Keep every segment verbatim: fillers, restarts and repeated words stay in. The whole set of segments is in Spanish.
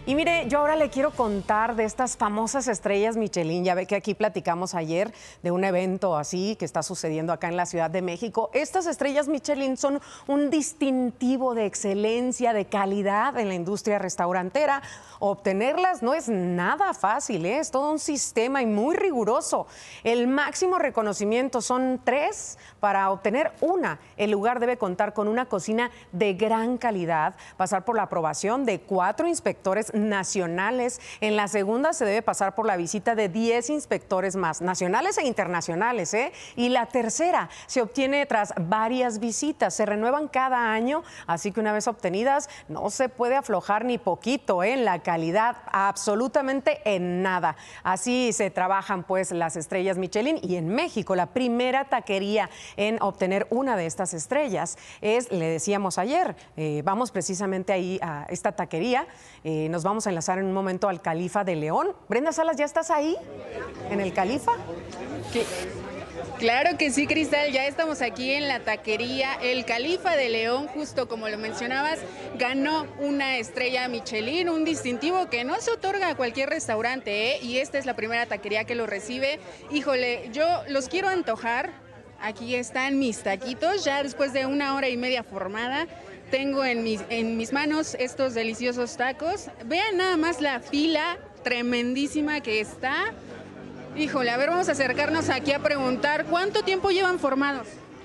Y mire, yo ahora le quiero contar de estas famosas estrellas Michelin. Ya ve que aquí platicamos ayer de un evento así que está sucediendo acá en la Ciudad de México. Estas estrellas Michelin son un distintivo de excelencia, de calidad en la industria restaurantera. Obtenerlas no es nada fácil, ¿eh? Es todo un sistema y muy riguroso. El máximo reconocimiento son tres. Para obtener una, el lugar debe contar con una cocina de gran calidad, pasar por la aprobación de cuatro inspectores nacionales. En la segunda se debe pasar por la visita de diez inspectores más, nacionales e internacionales, ¿eh? Y la tercera se obtiene tras varias visitas. Se renuevan cada año, así que una vez obtenidas no se puede aflojar ni poquito, ¿eh? En la calidad, absolutamente en nada. Así se trabajan pues las estrellas Michelin. Y en México, la primera taquería en obtener una de estas estrellas es, le decíamos ayer, eh, vamos precisamente ahí a esta taquería. Eh, nos vamos a enlazar en un momento al Califa de León. Brenda Salas, ¿ya estás ahí en el Califa? ¿Qué? Claro que sí, Cristal, ya estamos aquí en la taquería El Califa de León. Justo como lo mencionabas, ganó una estrella Michelin, un distintivo que no se otorga a cualquier restaurante, ¿eh? Y esta es la primera taquería que lo recibe. Híjole, yo los quiero antojar. Aquí están mis taquitos, ya después de una hora y media formada. Tengo en mis, en mis manos estos deliciosos tacos. Vean nada más la fila tremendísima que está. Híjole, a ver, vamos a acercarnos aquí a preguntar, ¿cuánto tiempo llevan formados?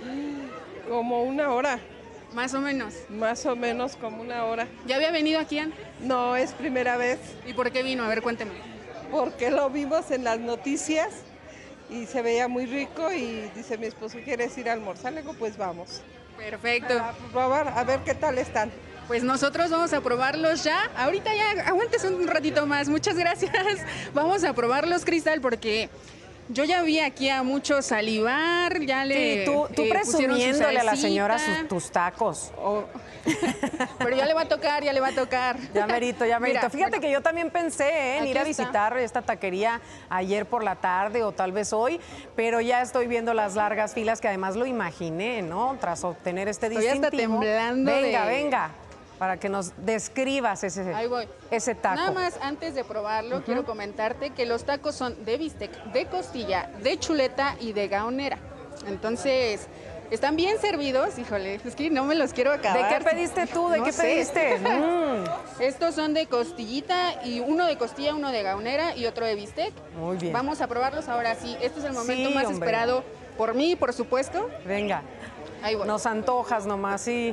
Como una hora. Más o menos. Más o menos como una hora. ¿Ya había venido aquí antes? No, es primera vez. ¿Y por qué vino? A ver, cuénteme. Porque lo vimos en las noticias y se veía muy rico y dice mi esposo, ¿quieres ir a almorzar? Le digo, pues vamos. Perfecto. A probar, a ver qué tal están. Pues nosotros vamos a probarlos ya. Ahorita ya, aguantes un ratito más. Muchas gracias. Vamos a probarlos, Cristal, porque yo ya vi aquí a muchos salivar. Ya le Sí, tú, tú eh, presumiéndole a la salsita. señora sus, tus tacos. Oh. Pero ya le va a tocar, ya le va a tocar. Ya merito, ya merito. Mira, Fíjate bueno, que yo también pensé ¿eh? en aquí ir a está. visitar esta taquería ayer por la tarde o tal vez hoy, pero ya estoy viendo las largas filas que además lo imaginé, ¿no? Tras obtener este Estoy hasta distintivo. temblando Venga, de- venga, para que nos describas ese, Ahí voy. ese taco. Nada más, antes de probarlo, quiero comentarte que los tacos son de bistec, de costilla, de chuleta y de gaonera. Entonces, están bien servidos. Híjole, es que no me los quiero acabar. ¿De qué pediste tú? ¿De No qué sé. pediste? Mm. Estos son de costillita, y uno de costilla, uno de gaonera y otro de bistec. Muy bien. Vamos a probarlos ahora sí. Este es el momento Sí, más hombre. esperado por mí, por supuesto. Venga, Ahí voy. nos antojas nomás, sí.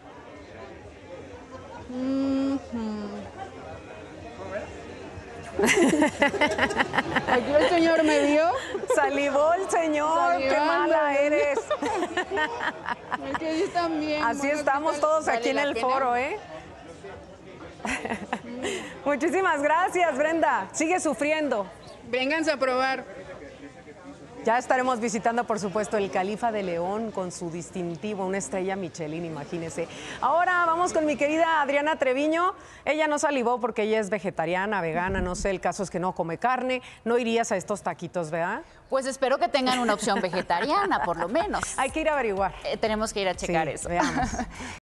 Aquí el señor me vio. Salivó el señor, qué Salivando. mala eres. Es que ellos también. Así bueno, estamos ¿qué tal? todos ¿Vale aquí en la el pena? foro, ¿eh? Muchísimas gracias, Brenda. Sigue sufriendo. Vénganse a probar. Ya estaremos visitando, por supuesto, el Califa de León con su distintivo, una estrella Michelin, imagínese. Ahora vamos con mi querida Adriana Treviño. Ella no salivó porque ella es vegetariana, vegana, no sé, el caso es que no come carne. No irías a estos taquitos, ¿verdad? Pues espero que tengan una opción vegetariana, por lo menos. Hay que ir a averiguar. Eh, tenemos que ir a checar Sí, eso. veamos.